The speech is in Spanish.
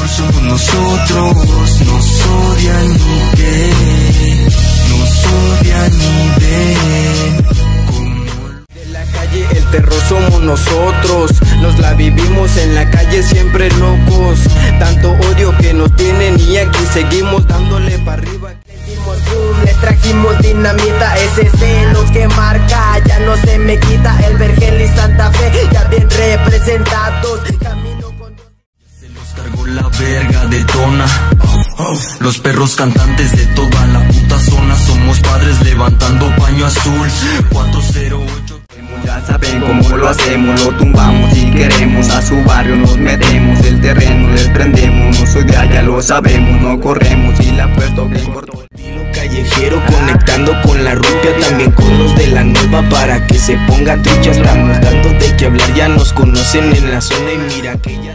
somos nosotros. Nos odian y qué, nos odian y ven. De la calle el terror somos nosotros. Nos la vivimos en la calle siempre locos. Tanto odio que nos tienen y aquí seguimos dándole para arriba. Boom, les trajimos dinamita, ese celo que marca, ya no se me quita. El Vergel y Santa Fe, ya bien representados. Camino con Dios. Se los cargó la verga de Tona. Los perros cantantes de toda la puta zona. Somos padres levantando paño azul. 408. Ya saben cómo lo hacemos, lo tumbamos si queremos. A su barrio nos metemos, el terreno les prendemos. No soy de allá, lo sabemos, no corremos y la apuesto que cortó. Callejero conectando con la rupia, también con los de la nueva para que se ponga trucha. Estamos dando de qué hablar, ya nos conocen en la zona y mira que ya